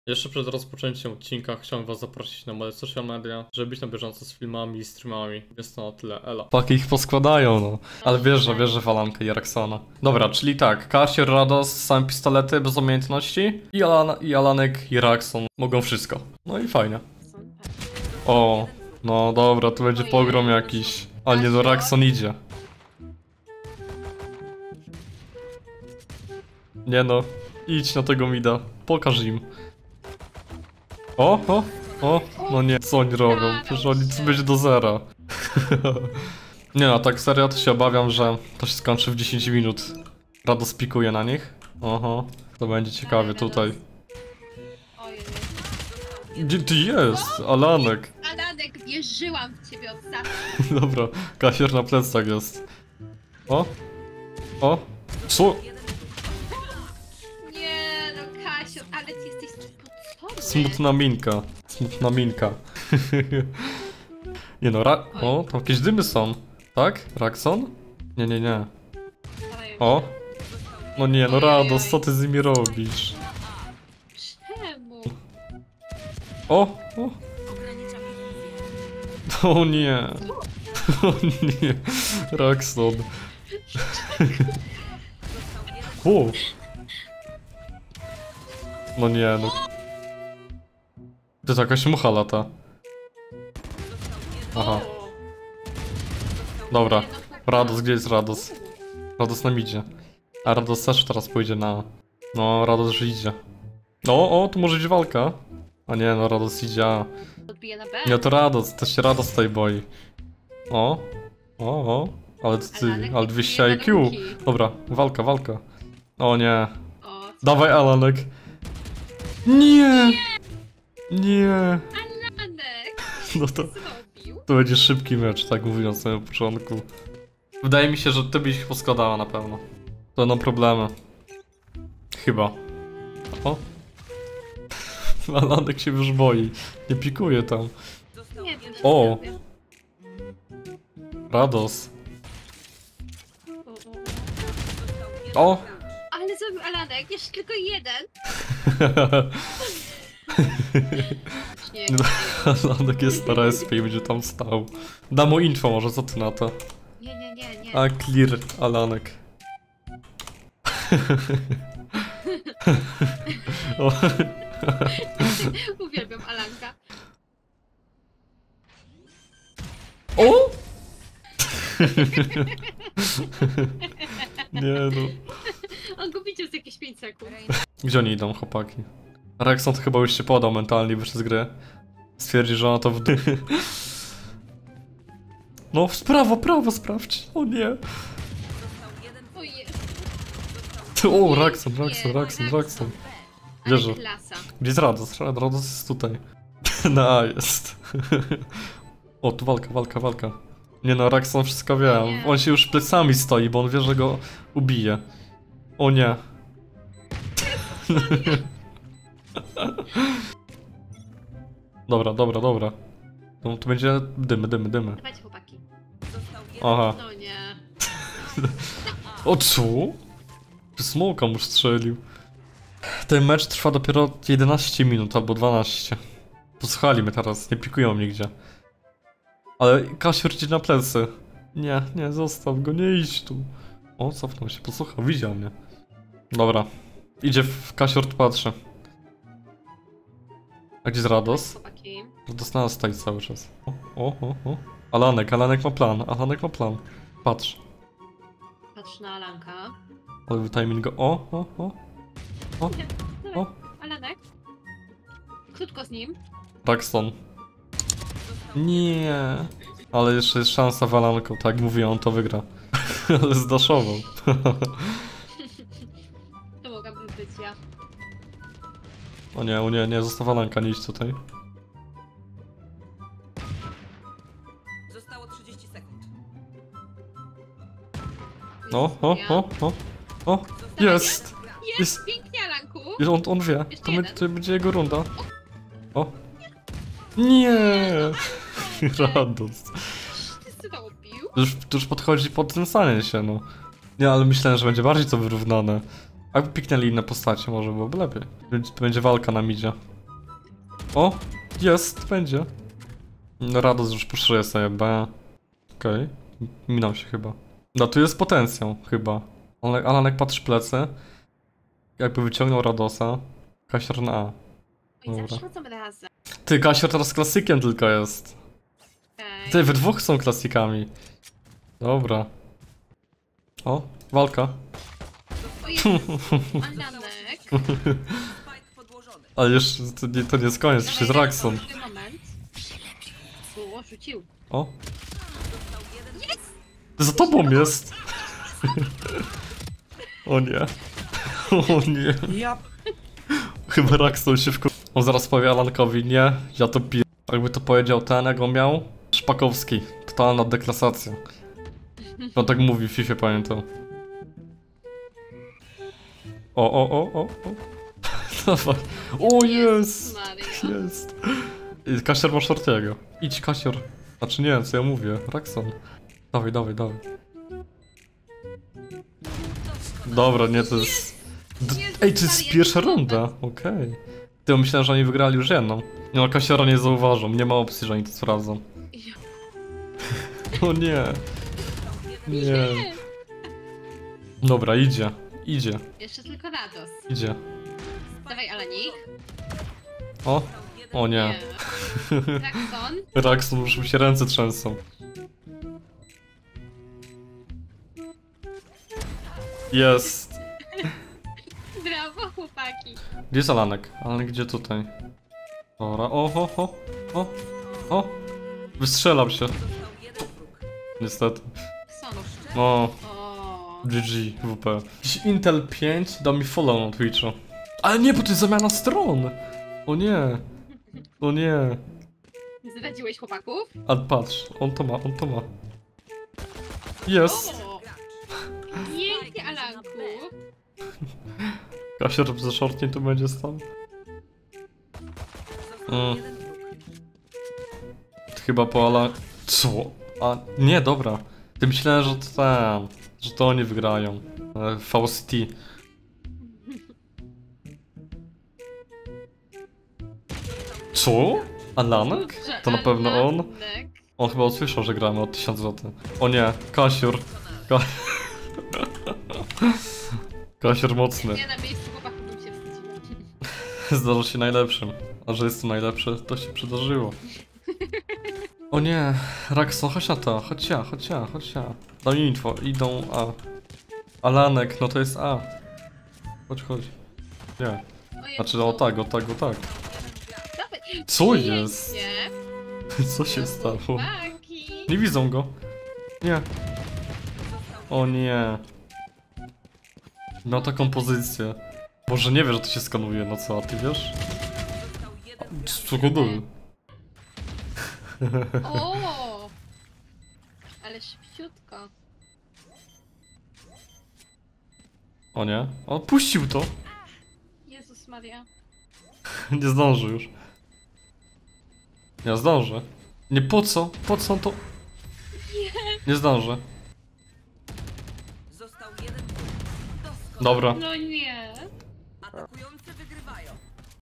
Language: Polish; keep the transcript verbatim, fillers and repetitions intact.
Jeszcze przed rozpoczęciem odcinka chciałem was zaprosić na moje social media, żeby być na bieżąco z filmami i streamami. Jest to na tyle, elo. Paki ich poskładają, no. Ale wierzę, wierzę w Alankę i Raxona. Dobra, czyli tak, Kasier, Rados, same pistolety bez umiejętności i, Alan i Alanek i Raxon mogą wszystko. No i fajnie. O, no dobra, tu będzie pogrom jakiś. A nie, no Raxon idzie. Nie no, idź na tego mida, pokaż im. O, o, o, no nie, co oni robią? Przecież oni to będzie do zera. Nie no, tak serio to się obawiam, że to się skończy w dziesięć minut. Rados pikuje na nich. Oho, to będzie ciekawie tutaj. Gdzie ty jest? Alanek. Alanek, wierzyłam w ciebie od zawsze. Dobra, Kasier na plecach jest. O, o, co? Nie no, Kasiu, ale ty jesteś spocony. Smutna minka, smutna minka. Nie no, ra o, tam jakieś dymy są, tak? Raxon? Nie, nie, nie. O, no nie, no Rados, co ty z nimi robisz? Czemu? O, o. O nie. O nie. Raxon. O. No nie, no. To jest jakaś mucha lata. Aha. Dobra. Rados, gdzie jest Rados? Rados nam idzie. A Rados też teraz pójdzie na... No, Rados już idzie. O, o, tu może być walka. A nie, no Rados idzie. A... Odbije na B. Nie, to Rados, to się Rados tutaj boi. O, o, o. Ale to ty, ale dwieście I Q. Dobra, walka, walka. O nie. O, Dawaj Alanek. Nie! Nie! Alanek, No to, zrobił? to będzie szybki mecz, tak mówiąc na samym początku. Wydaje mi się, że ty byś ich poskładała na pewno. To będą problemy. Chyba. O. Alanek się już boi. Nie pikuje tam. Nie wiem, O. Rados. O, o, o. O! Ale zrobił Alanek, jeszcze tylko jeden. Nie, No, Alanek jest na respie i będzie tam stał. Da mu info może, co ty na to? nie, nie, nie, nie. A clear, Alanek. O. Uwielbiam Alanka. O! Nie no. On go widział z jakieś pięć sekund. Gdzie oni idą, chłopaki? Rexon to chyba już się podał mentalnie przez grę. Stwierdzi, że ona to w... No, w prawo, prawo sprawdź. O nie. O Jezu, O, Raxon, Raxon, Raxon, Raxon. ale Wierzę. klasa. Gdzie jest Rados? Rados jest tutaj. No, jest. O, tu walka, walka, walka. Nie no, Raxon wszystko wie. Nie. On się już plecami stoi, bo on wie, że go ubije. O nie. Dobra, dobra, dobra. To, to będzie dymy, dymy, dymy. Dawajcie chłopaki. Aha. No nie. O co? Czy smoka mu strzelił? Ten mecz trwa dopiero jedenaście minut albo dwanaście. Posłuchali mnie teraz, nie pikują nigdzie. Ale Kasior idzie na plecy. Nie, nie, zostaw go, nie idź tu. O, cofnął się, posłuchał, widział mnie. Dobra. Idzie w Kasior, patrzy. A gdzie jest Rados? Chłopaki. Rados na nas stoi cały czas. O, o, o, o. Alanek, Alanek ma plan, Alanek ma plan. Patrz. Patrz na Alanka. Ale wytajmin go. O, o, o. O, Nie, dawaj. o. Alanek. Krótko z nim. Raxon. Nie. Ale jeszcze jest szansa w Alanku, tak jak mówię, on to wygra. Ale zdaszował. To mogłaby być ja. O nie, o nie, nie, zostaw Alanka, nie idź tutaj. Zostało trzydzieści sekund. O, o, o, o, o, jest! Jest, Jest. pięknie Alanku. Jest, on, on wie, Jeszcze to, my, jeden. to będzie jego runda. O! Nie! Rados. Ty zrobił? To już, to już podchodzi pod tym stanie się, no. Nie, ale myślałem, że będzie bardziej to wyrównane. Jakby piknęli inne postacie, może byłoby lepiej. Będzie- To będzie walka na midzie. O, jest, będzie. Rados już puszuje sobie B. Okej, okay. Minął się chyba. No tu jest potencjał chyba. Ale Alanek patrzy plecy. Jakby wyciągnął Radosa. Kasior na A. Oni Dobra. zawsze chodzą razem. Ty, Kasior teraz klasykiem tylko jest. Okej. Ty, we dwóch są klasikami. Dobra. O, walka. O Jezu, Alanek. Ale jeszcze to nie, to nie jest koniec, jeszcze jest Raxon. Dobry moment. O, rzucił. O. Za tobą jest. O nie. O nie. Ja... Chyba Raxon się wkur... On zaraz powie Alankowi, nie, ja to piję. Jakby to powiedział ten, jak go miał? Szpakowski. Totalna deklasacja. No tak mówi w FIFA, pamiętam. O, o, o, o, o. Dawaj. O, jest! Maria. Jest. I Kasior ma shortiego. Idź, Kasior. Znaczy nie, co ja mówię. Raxon. Dawaj, dawaj, dawaj. Dobra, nie, to jest... D Ej, to jest pierwsza runda. Okej. Okay. Ty, myślałem, że oni wygrali już jedną. Nie no, Kasiora nie zauważą. Nie ma opcji, że oni to sprawdzą. O nie. Nie. Dobra, idzie. Idzie. Jeszcze tylko Rados. Idzie. Dawaj, Alanik. O. O nie. Nie. Raxon. Raxon, już mi się ręce trzęsą. Jest. Brawo, chłopaki. Gdzie jest Alanek? Alanek gdzie tutaj? Dobra, o, o, o, o, o. Wystrzelam się. Niestety. Son. No, O. G G, W P. Jakiś Intel pięć dał mi follow na Twitchu. Ale nie, bo to jest zamiana stron. O nie. O nie. Zdradziłeś chłopaków? A patrz, on to ma, on to ma. Jest. O. Pięknie, Alanku. Kasior ze shortnie tu będzie stał. Mm. Chyba po Ala... Co? A, nie, dobra. Ty myślałem, że to ten... Że to oni wygrają. E, V C T. Co? Alanek? Że To na pewno on? Alanek. On chyba usłyszał, że gramy o tysiąc złotych. O nie, Kasior. Ka... Kasior mocny. Ja na miejscu chłopaków bym się wstydziła. Zdarza się najlepszym. A że jest to najlepsze, to się przydarzyło. O nie, Raxon, chodź na to, chodź ja, chodź ja, chodź ja. Daj mi info, idą A. Alanek, no to jest A. Chodź, chodź. Nie, O Jezu. znaczy o tak, o tak, o tak. Dawaj. Co jest? Pięknie. Co się stało? Chłopaki. Nie widzą go. Nie. O nie. Miał taką pozycję. Boże, nie wie, że to się skanuje, no co, a ty wiesz? Co go były? O! Ale szybciutko. O nie. O, puścił to. Jezus Maria. Nie zdąży już. Ja zdążę. Nie, po co? Po co to? Nie zdążę. Został jeden. Doskonale. Dobra. No nie. Atakujący